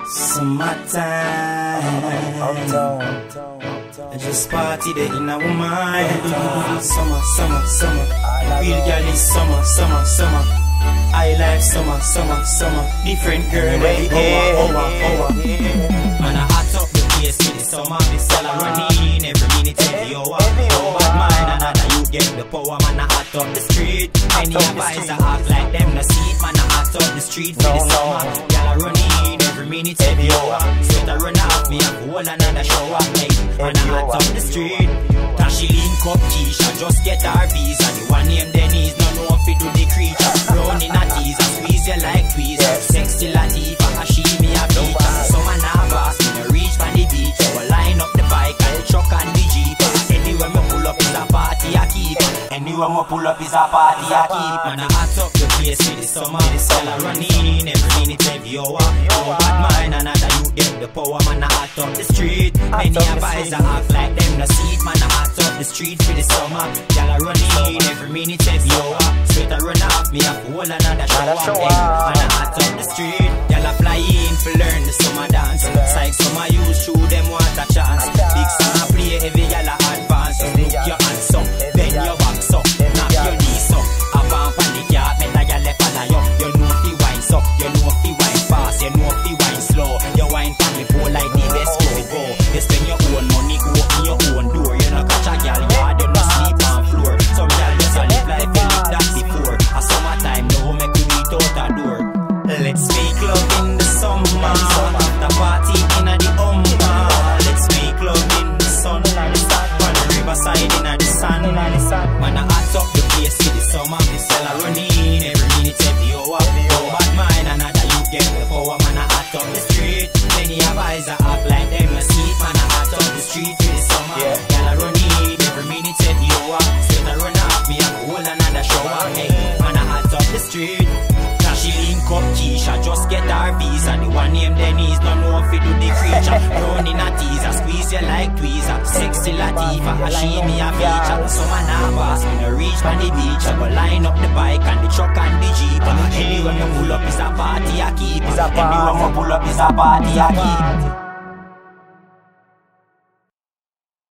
Summertime, I just party there in our mind. Summer, summer, summer. Real girl is summer, summer, summer. I like summer, summer, summer. Different girl every hour. Man, I hot up the place with the summer. The cellar running every minute, every hour. Bad mind, another you get the power. Man, I hot up the street. Any advice I act like them no see it. Man, I hot up the street for the summer. Y'all are running every minute, every hour. Sweat I run off me, I hold another shower. Hey, man, I hot up the street. Cause she link up Keisha, just get her visa. The one named Denise, no know if it do the creature. Running a teaser, squeeze you like tweezer. Sexy Latifa, she me a beater. So man a boss, me no reach from the beach. Go line up the bike and the truck and the jeep. Anywhere me pull up is a party I keep. Anywhere me pull up is a party I keep. Man I hot up the place with the summer. The cellar running every minute, every hour. No bad mind, another you get the power. Man I hot up the street. Many a boys a act like them no see it. Man I hot up the street for the summer. Y'all are running every minute, every hour. Sweat I run off me, I hold another shower. Man I hot up the street. Y'all are flying for learn the summer dance. Psych summer use through them want a chance. Big summer play heavy, y'all are advance. Look your hands up, bend your back up, knock your knees up. Up and pan the yard, make like y'all left follow you. You know if the wine up, you know if the wine fast, you know if the wine slow. You wine pan me pour like the best go. You spend your own money, go open your own door. You know catch a girl yard, you no sleep on floor. Some girl just a live like you live that before. A summertime now make we meet out a door. Let's make love in the summer, the party in the umma. Let's make love in the sun, on the riverside in the sun. Man I hot up the place with the summer. The cellar running every minute, every hour. No bad mind, another you get the power. Man I hot up the street. Many a boys a act like them no see it. Man I hot up the street with the summer. Y'all are running every minute, every hour. Sweat I run off me, I hold another shower. Hey, man I hot up the street. She link up Keisha, just get her visa. The one named Denise, don't know if it do the creature. Running a teaser, squeeze you like tweezer. Sexy Latifa, she me a feature. So man a boss, me no reach from the beach. I go line up the bike and the truck and the jeep. Anywhere me pull up is a party I keep. Anywhere me pull up is a party I keep.